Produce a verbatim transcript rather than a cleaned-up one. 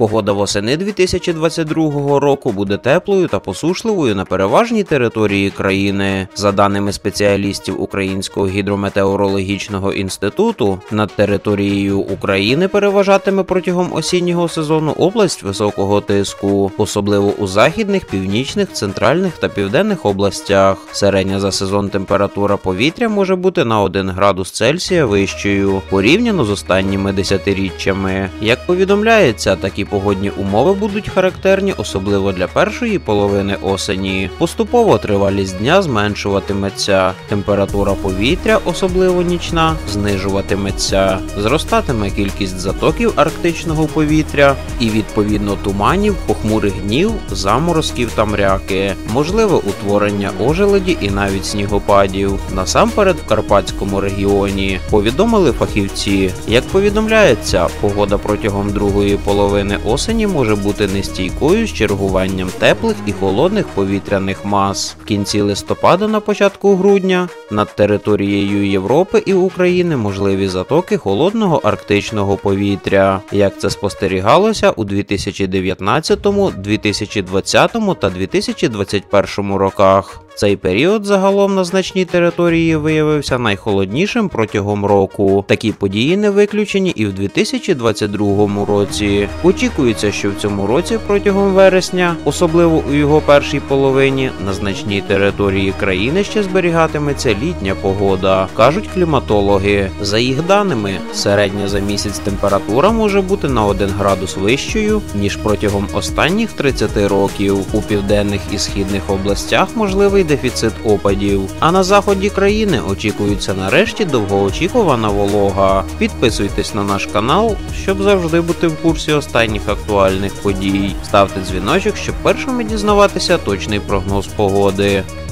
Погода восени дві тисячі двадцять другого року буде теплою та посушливою на переважній території країни. За даними спеціалістів Українського гідрометеорологічного інституту, над територією України переважатиме протягом осіннього сезону область високого тиску, особливо у західних, північних, центральних та південних областях. Середня за сезон температура повітря може бути на один градус Цельсія вищою, порівняно з останніми десятиріччями. Як повідомляється, такі погодні умови будуть характерні особливо для першої половини осені. Поступово тривалість дня зменшуватиметься, температура повітря, особливо нічна, знижуватиметься, зростатиме кількість затоків арктичного повітря і, відповідно, туманів, похмурих днів, заморозків та мряки, можливе утворення ожеледі і навіть снігопадів. Насамперед в Карпатському регіоні, повідомили фахівці. Як повідомляється, погода протягом другої половини осені може бути нестійкою з чергуванням теплих і холодних повітряних мас. В кінці листопада на початку грудня над територією Європи і України можливі затоки холодного арктичного повітря, як це спостерігалося у дві тисячі дев'ятнадцятому, дві тисячі двадцятому та дві тисячі двадцять першому роках. Цей період загалом на значній території виявився найхолоднішим протягом року. Такі події не виключені і в дві тисячі двадцять другому році. Очікується, що в цьому році протягом вересня, особливо у його першій половині, на значній території країни ще зберігатиметься літня погода, кажуть кліматологи. За їх даними, середня за місяць температура може бути на один градус вищою, ніж протягом останніх тридцяти років. У південних і східних областях можливий дефіцит опадів, а на заході країни очікується нарешті довгоочікувана волога. Підписуйтесь на наш канал, щоб завжди бути в курсі останніх актуальних подій. Ставте дзвіночок, щоб першими дізнаватися точний прогноз погоди.